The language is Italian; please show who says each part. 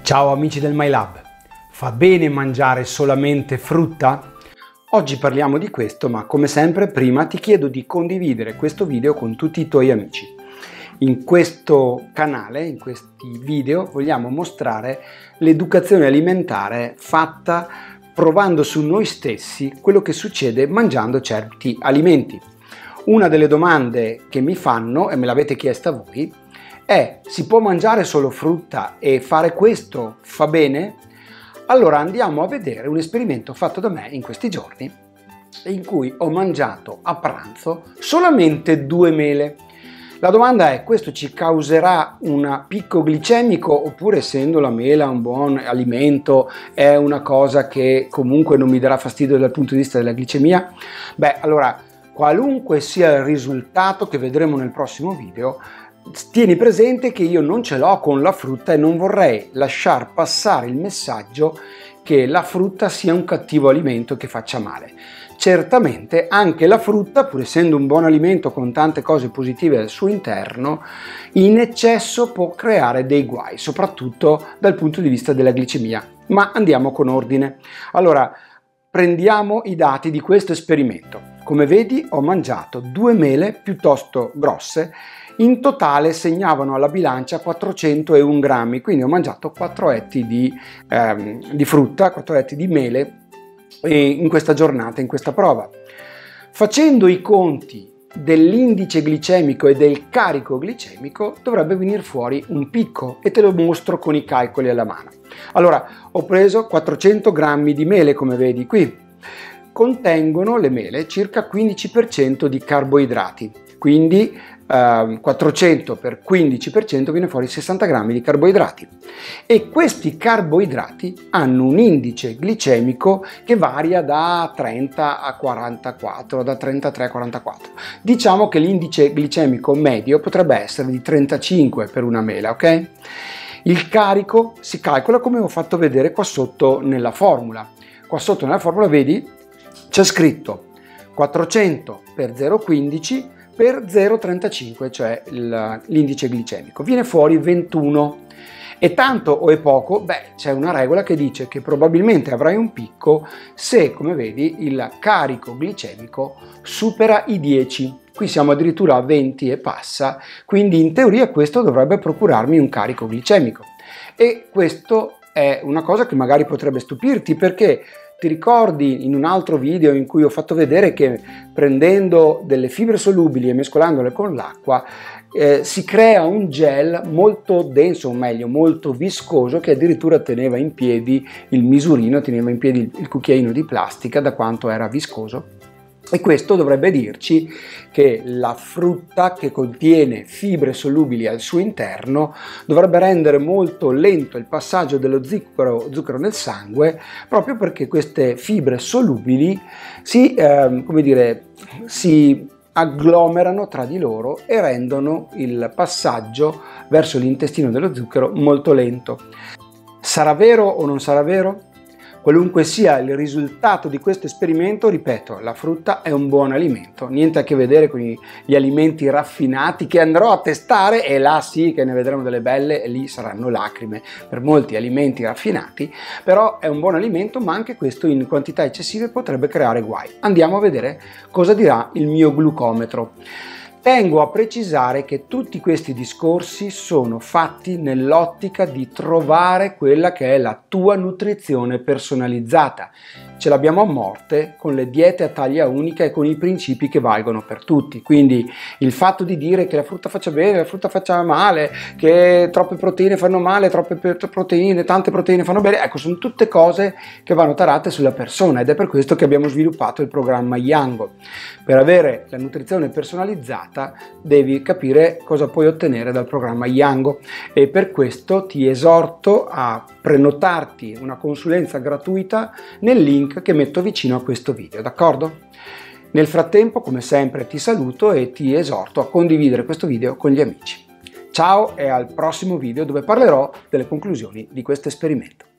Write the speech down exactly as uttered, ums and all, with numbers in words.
Speaker 1: Ciao amici del MyLab, fa bene mangiare solamente frutta? Oggi parliamo di questo, ma come sempre prima ti chiedo di condividere questo video con tutti i tuoi amici. In questo canale, in questi video, vogliamo mostrare l'educazione alimentare fatta provando su noi stessi quello che succede mangiando certi alimenti. Una delle domande che mi fanno, e me l'avete chiesta voi, è: si può mangiare solo frutta e fare questo fa bene? Allora andiamo a vedere un esperimento fatto da me in questi giorni in cui ho mangiato a pranzo solamente due mele. La domanda è: questo ci causerà un picco glicemico oppure, essendo la mela un buon alimento, è una cosa che comunque non mi darà fastidio dal punto di vista della glicemia? Beh, allora, qualunque sia il risultato che vedremo nel prossimo video, tieni presente che io non ce l'ho con la frutta e non vorrei lasciar passare il messaggio che la frutta sia un cattivo alimento che faccia male. Certamente anche la frutta, pur essendo un buon alimento con tante cose positive al suo interno, in eccesso può creare dei guai, soprattutto dal punto di vista della glicemia. Ma andiamo con ordine. Allora, prendiamo i dati di questo esperimento. Come vedi, ho mangiato due mele piuttosto grosse. In totale segnavano alla bilancia quattrocentouno grammi, quindi ho mangiato quattro etti di, ehm, di frutta, quattro etti di mele in questa giornata, in questa prova. Facendo i conti dell'indice glicemico e del carico glicemico dovrebbe venire fuori un picco e te lo mostro con i calcoli alla mano. Allora, ho preso quattrocento grammi di mele, come vedi qui. Contengono le mele circa quindici per cento di carboidrati, quindi eh, quattrocento per quindici per cento viene fuori sessanta grammi di carboidrati, e questi carboidrati hanno un indice glicemico che varia da trenta a quarantaquattro, da trentatré a quarantaquattro. Diciamo che l'indice glicemico medio potrebbe essere di trentacinque per una mela, ok? Il carico si calcola come ho fatto vedere qua sotto nella formula. Qua sotto nella formula vedi c'è scritto quattrocento per zero virgola quindici per zero virgola trentacinque, cioè l'indice glicemico. Viene fuori ventuno. E tanto o è poco? Beh, c'è una regola che dice che probabilmente avrai un picco se, come vedi, il carico glicemico supera i dieci. Qui siamo addirittura a venti e passa, quindi in teoria questo dovrebbe procurarmi un carico glicemico. E questo è una cosa che magari potrebbe stupirti, perché ti ricordi in un altro video in cui ho fatto vedere che prendendo delle fibre solubili e mescolandole con l'acqua eh, si crea un gel molto denso, o meglio molto viscoso, che addirittura teneva in piedi il misurino, teneva in piedi il cucchiaino di plastica da quanto era viscoso. E questo dovrebbe dirci che la frutta, che contiene fibre solubili al suo interno, dovrebbe rendere molto lento il passaggio dello zucchero, zucchero nel sangue, proprio perché queste fibre solubili si, eh, come dire, si agglomerano tra di loro e rendono il passaggio verso l'intestino dello zucchero molto lento. Sarà vero o non sarà vero? Qualunque sia il risultato di questo esperimento, ripeto, la frutta è un buon alimento, niente a che vedere con gli alimenti raffinati che andrò a testare, e là sì che ne vedremo delle belle e lì saranno lacrime per molti alimenti raffinati, però è un buon alimento, ma anche questo in quantità eccessive potrebbe creare guai. Andiamo a vedere cosa dirà il mio glucometro. Tengo a precisare che tutti questi discorsi sono fatti nell'ottica di trovare quella che è la tua nutrizione personalizzata. Ce l'abbiamo a morte con le diete a taglia unica e con i principi che valgono per tutti. Quindi il fatto di dire che la frutta faccia bene, la frutta faccia male, che troppe proteine fanno male, troppe proteine, tante proteine fanno bene, ecco, sono tutte cose che vanno tarate sulla persona, ed è per questo che abbiamo sviluppato il programma Yango. Per avere la nutrizione personalizzata devi capire cosa puoi ottenere dal programma Yango, e per questo ti esorto a prenotarti una consulenza gratuita nel link che metto vicino a questo video, d'accordo? Nel frattempo, come sempre, ti saluto e ti esorto a condividere questo video con gli amici. Ciao e al prossimo video, dove parlerò delle conclusioni di questo esperimento.